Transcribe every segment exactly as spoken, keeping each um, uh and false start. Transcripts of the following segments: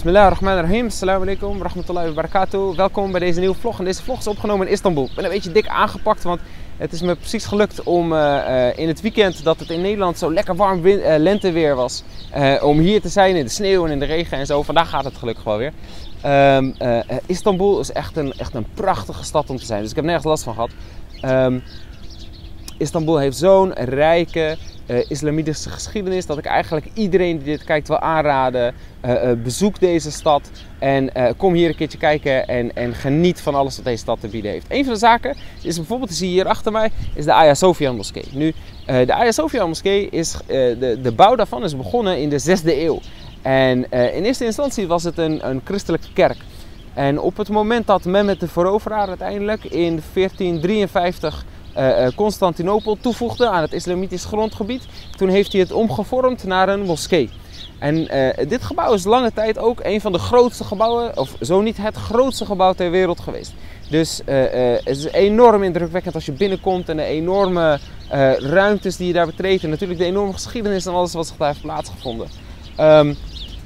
Bismillahirrahmanirrahim. Assalamu alaikum, rahmatullahi wa barakatuh. Welkom bij deze nieuwe vlog. En deze vlog is opgenomen in Istanbul. Ik ben een beetje dik aangepakt, want het is me precies gelukt om uh, uh, in het weekend dat het in Nederland zo lekker warm win- uh, lenteweer was. Uh, om hier te zijn in de sneeuw en in de regen en zo. Vandaag gaat het gelukkig wel weer. Um, uh, uh, Istanbul is echt een, echt een prachtige stad om te zijn. Dus ik heb nergens last van gehad. Um, Istanbul heeft zo'n rijke uh, islamitische geschiedenis dat ik eigenlijk iedereen die dit kijkt wil aanraden. Uh, uh, bezoek deze stad en uh, kom hier een keertje kijken en, en geniet van alles wat deze stad te bieden heeft. Een van de zaken is bijvoorbeeld, zie je hier achter mij, is de Hagia Sophia moskee. Nu, uh, de Hagia Sophia moskee, is, uh, de, de bouw daarvan is begonnen in de zesde eeuw. En uh, in eerste instantie was het een, een christelijke kerk. En op het moment dat Mehmet de Veroveraar uiteindelijk in veertien drieënvijftig Uh, Constantinopel toevoegde aan het islamitisch grondgebied, toen heeft hij het omgevormd naar een moskee. En uh, dit gebouw is lange tijd ook een van de grootste gebouwen, of zo niet het grootste gebouw ter wereld geweest. Dus uh, uh, het is enorm indrukwekkend als je binnenkomt en de enorme uh, ruimtes die je daar betreedt. En natuurlijk de enorme geschiedenis en alles wat zich daar heeft plaatsgevonden. Um,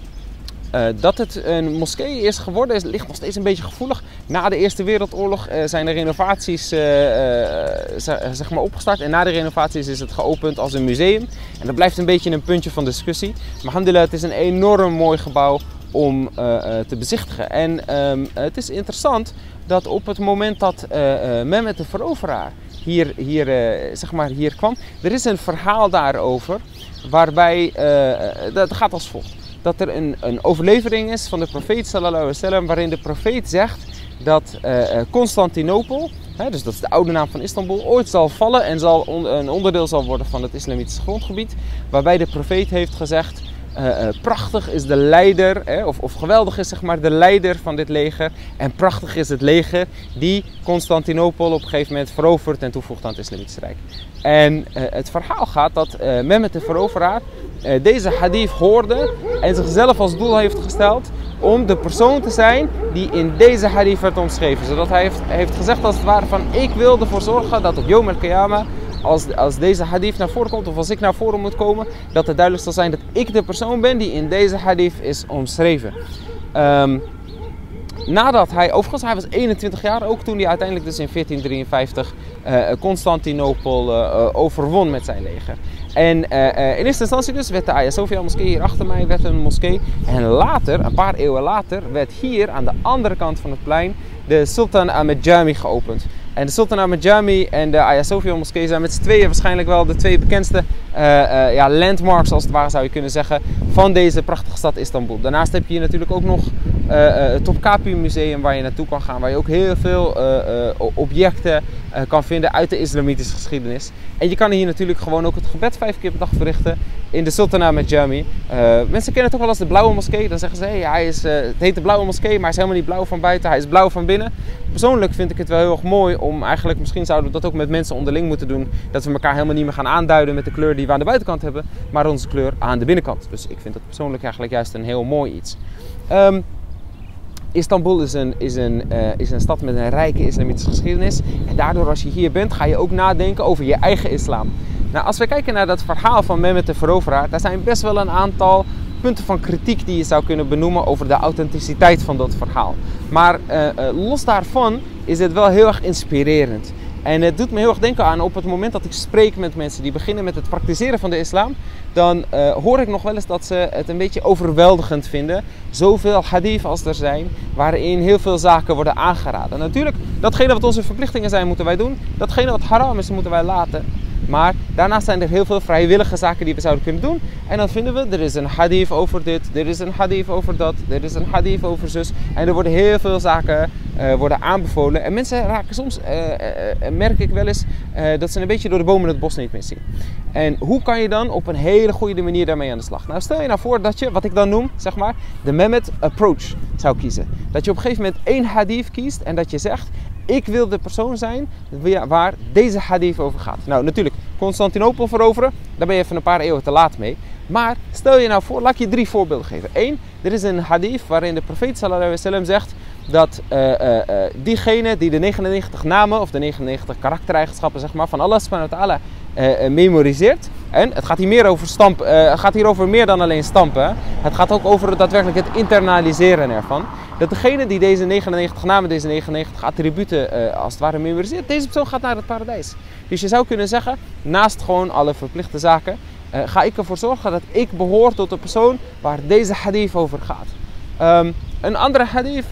Uh, dat het een moskee is geworden, is, ligt nog steeds een beetje gevoelig. Na de Eerste Wereldoorlog uh, zijn de renovaties uh, uh, zeg maar opgestart. En na de renovaties is het geopend als een museum. En dat blijft een beetje een puntje van discussie. Maar alhamdulillah, het is een enorm mooi gebouw om uh, uh, te bezichtigen. En um, het is interessant dat op het moment dat uh, uh, Mehmet de Veroveraar hier, hier, uh, zeg maar hier kwam, er is een verhaal daarover waarbij, uh, dat gaat als volgt. Dat er een, een overlevering is van de profeet sallallahu alaihi wasallam, waarin de profeet zegt dat uh, Constantinopel, hè, dus dat is de oude naam van Istanbul, ooit zal vallen en zal on, een onderdeel zal worden van het islamitische grondgebied. Waarbij de profeet heeft gezegd, uh, uh, prachtig is de leider, hè, of, of geweldig is zeg maar de leider van dit leger. En prachtig is het leger die Constantinopel op een gegeven moment verovert en toevoegt aan het islamitische rijk. En uh, het verhaal gaat dat uh, Mehmet de Veroveraar uh, deze hadith hoorde en zichzelf als doel heeft gesteld om de persoon te zijn die in deze hadith werd omschreven. Zodat hij heeft, heeft gezegd als het ware van, ik wil ervoor zorgen dat op Yom al-Qiyamah, als, als deze hadith naar voren komt of als ik naar voren moet komen, dat het duidelijk zal zijn dat ik de persoon ben die in deze hadith is omschreven. Um, Nadat hij, overigens hij was eenentwintig jaar, ook toen hij uiteindelijk dus in veertien drieënvijftig uh, Constantinopel uh, overwon met zijn leger. En uh, uh, in eerste instantie dus werd de Hagia Sophia moskee hier achter mij werd een moskee. En later, een paar eeuwen later, werd hier aan de andere kant van het plein de Sultan Ahmed Jami geopend. En de Sultan Ahmed Jami en de Hagia Sophia moskee zijn met z'n tweeën waarschijnlijk wel de twee bekendste uh, uh, ja, landmarks, als het ware zou je kunnen zeggen, van deze prachtige stad Istanbul. Daarnaast heb je hier natuurlijk ook nog uh, uh, het Topkapi museum waar je naartoe kan gaan, waar je ook heel veel uh, uh, objecten uh, kan vinden uit de islamitische geschiedenis. En je kan hier natuurlijk gewoon ook het gebed vijf keer per dag verrichten in de Sultan Ahmed Jami. Uh, mensen kennen het ook wel als de blauwe moskee. Dan zeggen ze, hey, hij is, uh, het heet de blauwe moskee, maar hij is helemaal niet blauw van buiten, hij is blauw van binnen. Persoonlijk vind ik het wel heel erg mooi om eigenlijk, misschien zouden we dat ook met mensen onderling moeten doen, dat we elkaar helemaal niet meer gaan aanduiden met de kleur die we aan de buitenkant hebben, maar onze kleur aan de binnenkant. Dus ik vind dat persoonlijk eigenlijk juist een heel mooi iets. Um, Istanbul is een, is, een, uh, is een stad met een rijke islamitische geschiedenis. En daardoor als je hier bent, ga je ook nadenken over je eigen islam. Nou, als we kijken naar dat verhaal van Mehmet de Veroveraar, daar zijn best wel een aantal punten van kritiek die je zou kunnen benoemen over de authenticiteit van dat verhaal. Maar uh, uh, los daarvan is het wel heel erg inspirerend. En het doet me heel erg denken aan op het moment dat ik spreek met mensen die beginnen met het praktiseren van de islam, dan uh, hoor ik nog wel eens dat ze het een beetje overweldigend vinden. Zoveel hadith als er zijn, waarin heel veel zaken worden aangeraden. Natuurlijk, datgene wat onze verplichtingen zijn, moeten wij doen. Datgene wat haram is, moeten wij laten. Maar daarnaast zijn er heel veel vrijwillige zaken die we zouden kunnen doen. En dan vinden we, er is een hadith over dit, er is een hadith over dat, er is een hadith over zus. En er worden heel veel zaken uh, worden aanbevolen. En mensen raken soms, uh, uh, uh, merk ik wel eens, uh, dat ze een beetje door de bomen het bos niet meer zien. En hoe kan je dan op een hele goede manier daarmee aan de slag? Nou, stel je nou voor dat je, wat ik dan noem, zeg maar, de Mehmet approach zou kiezen. Dat je op een gegeven moment één hadith kiest en dat je zegt, ik wil de persoon zijn waar deze hadith over gaat. Nou, natuurlijk, Constantinopel veroveren, daar ben je even een paar eeuwen te laat mee. Maar stel je nou voor, laat ik je drie voorbeelden geven. Eén, er is een hadith waarin de profeet sallallahu alaihi wasallam zegt dat uh, uh, uh, diegene die de negenennegentig namen of de negenennegentig karaktereigenschappen zeg maar, van Allah subhanahu wa ta'ala uh, uh, memoriseert, En het gaat hier meer over stampen. Uh, het gaat hier over meer dan alleen stampen. Hè? Het gaat ook over daadwerkelijk het internaliseren ervan. Dat degene die deze negenennegentig namen, deze negenennegentig attributen uh, als het ware memoriseert, deze persoon gaat naar het paradijs. Dus je zou kunnen zeggen, naast gewoon alle verplichte zaken, uh, ga ik ervoor zorgen dat ik behoor tot de persoon waar deze hadith over gaat. Um, een andere hadith,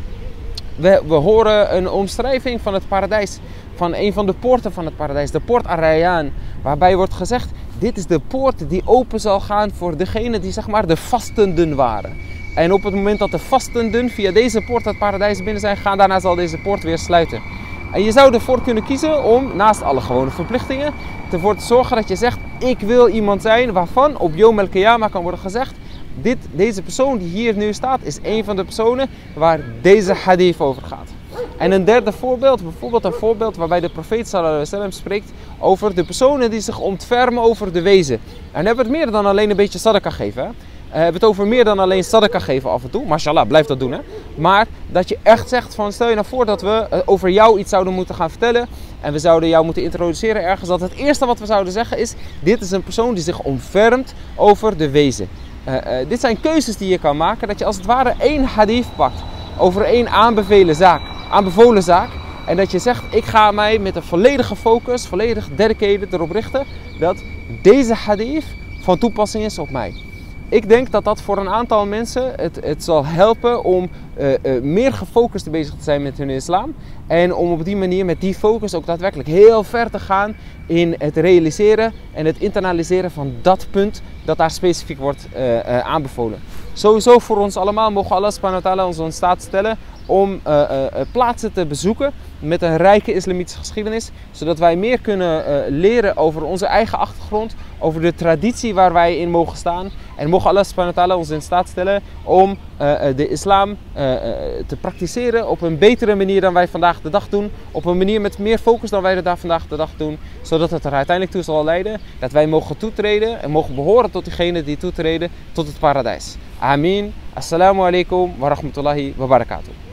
we, we horen een omschrijving van het paradijs, van een van de poorten van het paradijs, de poort Ar-Rayyan, waarbij wordt gezegd, dit is de poort die open zal gaan voor degenen die zeg maar de vastenden waren. En op het moment dat de vastenden via deze poort het paradijs binnen zijn, gaan daarna zal deze poort weer sluiten. En je zou ervoor kunnen kiezen om, naast alle gewone verplichtingen, ervoor te zorgen dat je zegt, ik wil iemand zijn waarvan op Yom El Qiyamah kan worden gezegd, dit, deze persoon die hier nu staat, is een van de personen waar deze hadith over gaat. En een derde voorbeeld, bijvoorbeeld een voorbeeld waarbij de profeet sallallahu alaihi wasallam spreekt over de personen die zich ontfermen over de wezen. En dan hebben we het meer dan alleen een beetje sadaka geven. Hè? Uh, we hebben het over meer dan alleen sadaka geven af en toe. Mashallah, blijf dat doen. Hè? Maar dat je echt zegt van stel je nou voor dat we uh, over jou iets zouden moeten gaan vertellen. En we zouden jou moeten introduceren ergens. Dat het eerste wat we zouden zeggen is, dit is een persoon die zich ontfermt over de wezen. Uh, uh, dit zijn keuzes die je kan maken. Dat je als het ware één hadith pakt over één aanbevelen zaak. aanbevolen zaak. En dat je zegt, ik ga mij met een volledige focus, volledig dedicated erop richten dat deze hadith van toepassing is op mij. Ik denk dat dat voor een aantal mensen het, het zal helpen om uh, uh, meer gefocust bezig te zijn met hun islam. En om op die manier met die focus ook daadwerkelijk heel ver te gaan in het realiseren en het internaliseren van dat punt dat daar specifiek wordt uh, uh, aanbevolen. Sowieso voor ons allemaal mogen Allah subhanahu wa ta'ala ons in staat stellen om uh, uh, plaatsen te bezoeken met een rijke islamitische geschiedenis, zodat wij meer kunnen uh, leren over onze eigen achtergrond, over de traditie waar wij in mogen staan. En mogen Allah subhanahu wa ta'ala ons in staat stellen om uh, de islam uh, uh, te praktiseren op een betere manier dan wij vandaag de dag doen, op een manier met meer focus dan wij dat daar vandaag de dag doen, zodat het er uiteindelijk toe zal leiden dat wij mogen toetreden en mogen behoren tot diegenen die toetreden tot het paradijs. Amin. Assalamu alaikum wa rahmatullahi wa barakatuh.